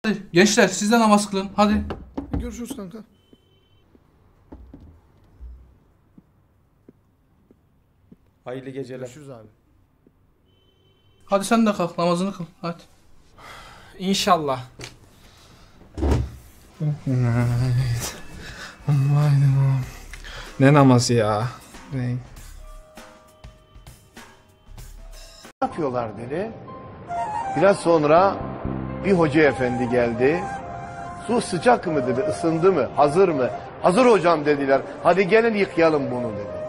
Gençler siz de namaz kılın. Hadi. Görüşürüz kanka. Hayırlı geceler. Görüşürüz abi. Hadi sen de kalk namazını kıl. Hadi. İnşallah. Ne namazı ya? Ne yapıyorlar dedi. Biraz sonra bir hoca efendi geldi. Su sıcak mı dedi, ısındı mı, hazır mı? Hazır hocam dediler. Hadi gelin yıkayalım bunu dedi.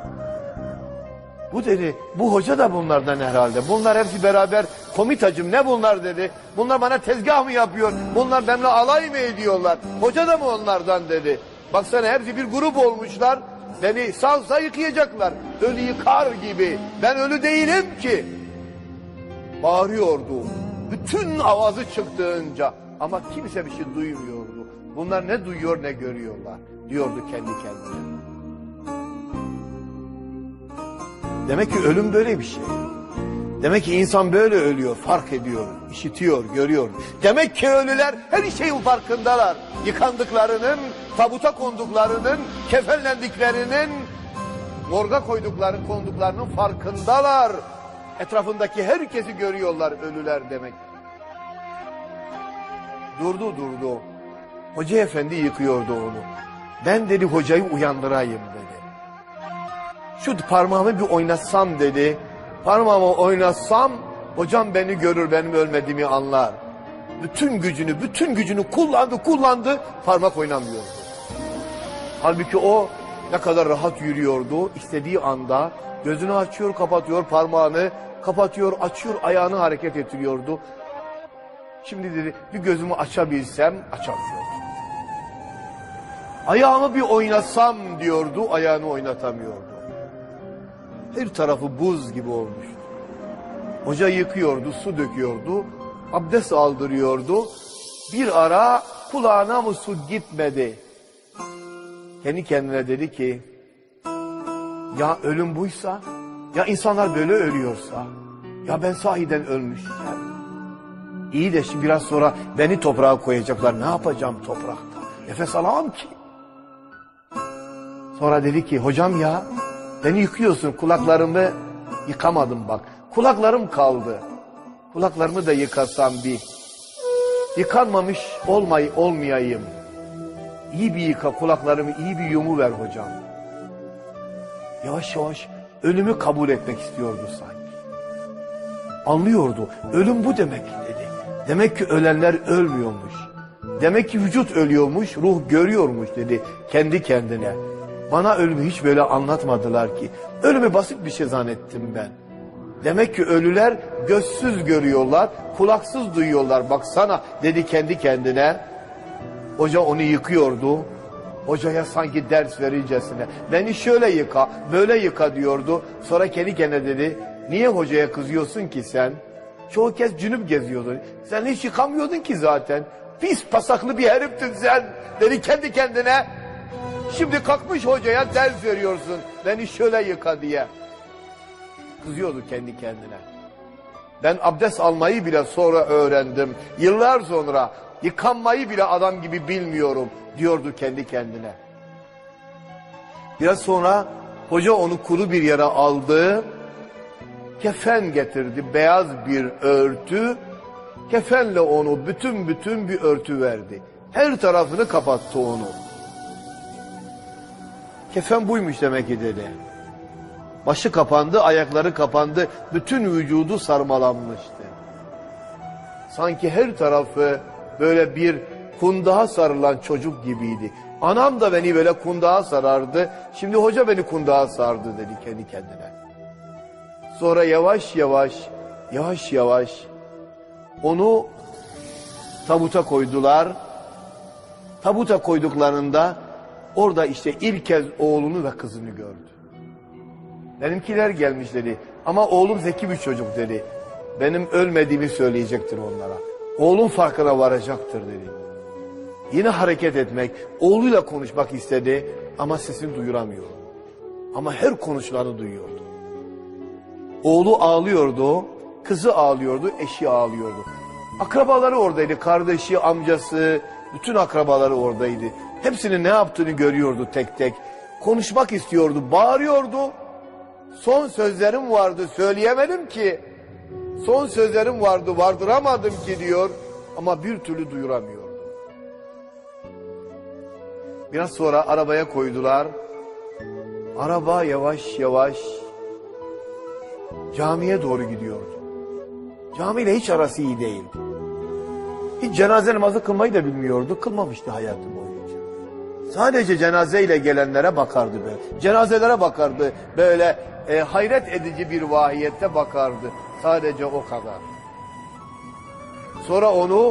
Bu dedi, bu hoca da bunlardan herhalde. Bunlar hepsi beraber komitacım ne bunlar dedi. Bunlar bana tezgah mı yapıyor? Bunlar benimle alay mı ediyorlar? Hoca da mı onlardan dedi. Baksana hepsi bir grup olmuşlar. Beni salsa yıkayacaklar. Ölü yıkar gibi. Ben ölü değilim ki. Bağırıyordu. Bütün avazı çıktığınca. Ama kimse bir şey duymuyordu. Bunlar ne duyuyor ne görüyorlar. Diyordu kendi kendine. Demek ki ölüm böyle bir şey. Demek ki insan böyle ölüyor, fark ediyor, işitiyor, görüyor. Demek ki ölüler her şeyin farkındalar. Yıkandıklarının, tabuta konduklarının, kefenlendiklerinin, morga konduklarının farkındalar. Etrafındaki herkesi görüyorlar ölüler demek. Durdu. Hoca efendi yıkıyordu onu. Ben dedi hocayı uyandırayım dedi. Şu parmağımı bir oynatsam dedi. Parmağımı oynatsam hocam beni görür, benim ölmediğimi anlar. Bütün gücünü kullandı, parmak oynamıyordu. Halbuki o ne kadar rahat yürüyordu. İstediği anda gözünü açıyor, kapatıyor parmağını, kapatıyor, açıyor, ayağını hareket ettiriyordu. Şimdi dedi bir gözümü açabilsem açamıyordu. Ayağımı bir oynatsam diyordu, ayağını oynatamıyordu. Her tarafı buz gibi olmuştu. Hoca yıkıyordu, su döküyordu, abdest aldırıyordu. Bir ara kulağına mı su gitmedi? Kendi kendine dedi ki, ya ölüm buysa, ya insanlar böyle ölüyorsa, ya ben sahiden ölmüşsem. İyi de şimdi biraz sonra beni toprağa koyacaklar, ne yapacağım toprakta? Nefes alamam ki. Sonra dedi ki, hocam ya, beni yıkıyorsun, kulaklarımı yıkamadım bak. Kulaklarım kaldı. Kulaklarımı da yıkasam bir. Yıkanmamış olmayayım. İyi bir yıka kulaklarımı, iyi bir yumu ver hocam. Yavaş yavaş ölümü kabul etmek istiyordu sanki. Anlıyordu. Ölüm bu demek dedi. Demek ki ölenler ölmüyormuş. Demek ki vücut ölüyormuş, ruh görüyormuş dedi kendi kendine. Bana ölümü hiç böyle anlatmadılar ki. Ölümü basit bir şey zannettim ben. Demek ki ölüler gözsüz görüyorlar, kulaksız duyuyorlar. Baksana dedi kendi kendine. Hoca onu yıkıyordu. Hocaya sanki ders verircesine. Beni şöyle yıka, böyle yıka diyordu. Sonra kendi kendine dedi. Niye hocaya kızıyorsun ki sen? Çoğu kez cünüp geziyordun. Sen hiç yıkamıyordun ki zaten. Pis pasaklı bir heriftin sen. Dedi kendi kendine. Şimdi kalkmış hocaya ders veriyorsun. Beni şöyle yıka diye. Kızıyordu kendi kendine. Ben abdest almayı bile sonra öğrendim. Yıllar sonra yıkanmayı bile adam gibi bilmiyorum diyordu kendi kendine. Biraz sonra hoca onu kuru bir yere aldı. Kefen getirdi, beyaz bir örtü. Kefenle onu bütün bir örtü verdi. Her tarafını kapattı onu. Kefen buymuş demek ki dedi. Başı kapandı, ayakları kapandı, bütün vücudu sarmalanmıştı. Sanki her tarafı böyle bir kundağa sarılan çocuk gibiydi. Anam da beni böyle kundağa sarardı, şimdi hoca beni kundağa sardı dedi kendi kendine. Sonra yavaş yavaş onu tabuta koydular. Tabuta koyduklarında orada işte ilk kez oğlunu ve kızını gördü. Benimkiler gelmiş dedi. Ama oğlum zeki bir çocuk dedi. Benim ölmediğimi söyleyecektir onlara. Oğlum farkına varacaktır dedi. Yine hareket etmek, oğluyla konuşmak istedi ama sesini duyuramıyor. Ama her konuşulanı duyuyordu. Oğlu ağlıyordu, kızı ağlıyordu, eşi ağlıyordu. Akrabaları oradaydı. Kardeşi, amcası, bütün akrabaları oradaydı. Hepsinin ne yaptığını görüyordu tek tek. Konuşmak istiyordu, bağırıyordu. Son sözlerim vardı, söyleyemedim ki. Son sözlerim vardı, vardıramadım ki diyor. Ama bir türlü duyuramıyordu. Biraz sonra arabaya koydular. Araba yavaş yavaş camiye doğru gidiyordu. Camiyle hiç arası iyi değildi. Hiç cenaze namazı kılmayı da bilmiyordu. Kılmamıştı hayatı boyunca. Sadece cenazeyle gelenlere bakardı böyle. Cenazelere bakardı. Böyle hayret edici bir vahiyette bakardı. Sadece o kadar. Sonra onu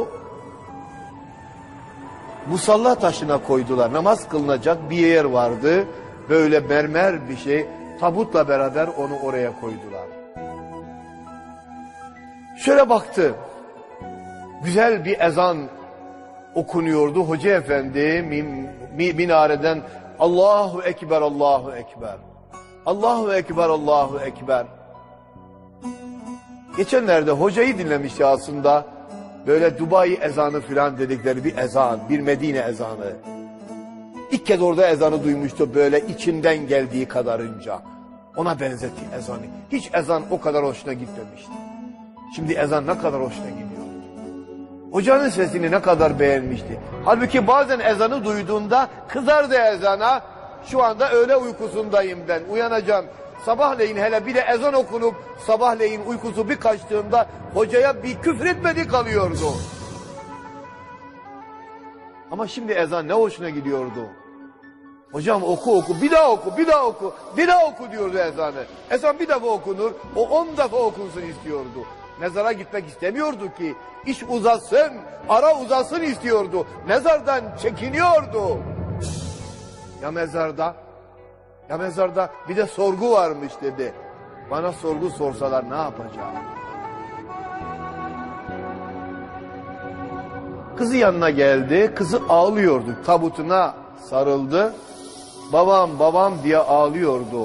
musalla taşına koydular. Namaz kılınacak bir yer vardı. Böyle mermer bir şey. Tabutla beraber onu oraya koydular. Şöyle baktı. Güzel bir ezan okunuyordu. Hoca efendi minareden Allahu Ekber, Allahu Ekber. Allahu Ekber, Allahu Ekber. Geçenlerde hocayı dinlemişti aslında. Böyle Dubai ezanı filan dedikleri bir ezan, bir Medine ezanı. İlk kez orada ezanı duymuştu böyle içinden geldiği kadarınca. Ona benzetti ezanı. Hiç ezan o kadar hoşuna gitmemişti. Şimdi ezan ne kadar hoşuna gidiyor. Hocanın sesini ne kadar beğenmişti. Halbuki bazen ezanı duyduğunda kızardı ezana. Şu anda öğle uykusundayım ben, uyanacağım. Sabahleyin hele bir de ezan okunup sabahleyin uykusu bir kaçtığında hocaya bir küfür etmedi kalıyordu. Ama şimdi ezan ne hoşuna gidiyordu. Hocam oku oku, bir daha oku, bir daha oku, bir daha oku diyordu ezanı. Ezan bir defa okunur, o 10 defa okunsun istiyordu. Mezara gitmek istemiyordu ki. İş uzasın, ara uzasın istiyordu. Mezardan çekiniyordu. Ya mezarda? Ya mezarda bir de sorgu varmış dedi. Bana sorgu sorsalar ne yapacağım? Kızı yanına geldi. Kızı ağlıyordu. Tabutuna sarıldı. Babam babam diye ağlıyordu.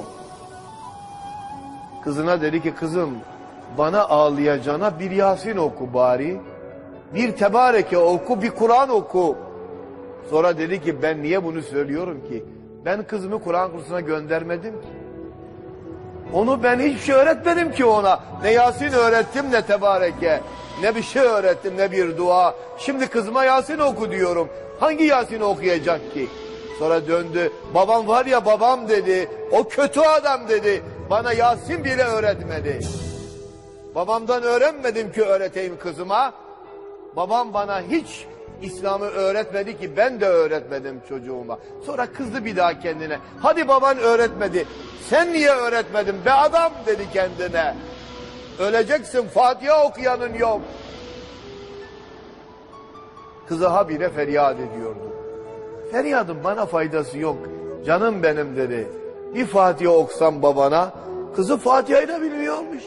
Kızına dedi ki kızım bana ağlayacağına bir Yasin oku bari. Bir Tebareke oku, bir Kur'an oku. Sonra dedi ki ben niye bunu söylüyorum ki? Ben kızımı Kur'an kursuna göndermedim ki. Onu ben hiçbir şey öğretmedim ki ona. Ne Yasin öğrettim ne Tebareke. Ne bir şey öğrettim ne bir dua. Şimdi kızıma Yasin oku diyorum. Hangi Yasin okuyacak ki? Sonra döndü. Babam var ya babam dedi. O kötü adam dedi. Bana Yasin bile öğretmedi. Babamdan öğrenmedim ki öğreteyim kızıma. Babam bana hiç İslam'ı öğretmedi ki ben de öğretmedim çocuğuma. Sonra kızdı bir daha kendine. Hadi baban öğretmedi. Sen niye öğretmedin be adam dedi kendine. Öleceksin, Fatiha okuyanın yok. Kızı habire feryat ediyordu. Feryadın bana faydası yok. Canım benim dedi. Bir Fatiha oksam babana. Kızı Fatiha'yı da bilmiyormuş.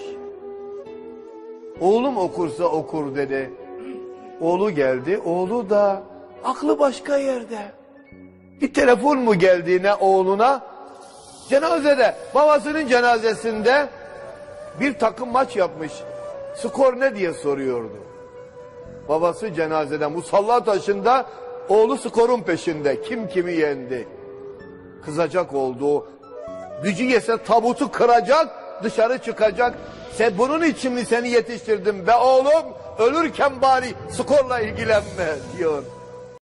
Oğlum okursa okur dedi. Oğlu geldi. Oğlu da aklı başka yerde. Bir telefon mu geldi ne oğluna? Cenazede, babasının cenazesinde bir takım maç yapmış. Skor ne diye soruyordu. Babası cenazede musalla taşında, oğlu skorun peşinde. Kim kimi yendi. Kızacak oldu. Gücü yese tabutu kıracak, dışarı çıkacak. Sen bunun için mi seni yetiştirdim be oğlum? Ölürken bari skorla ilgilenme diyor.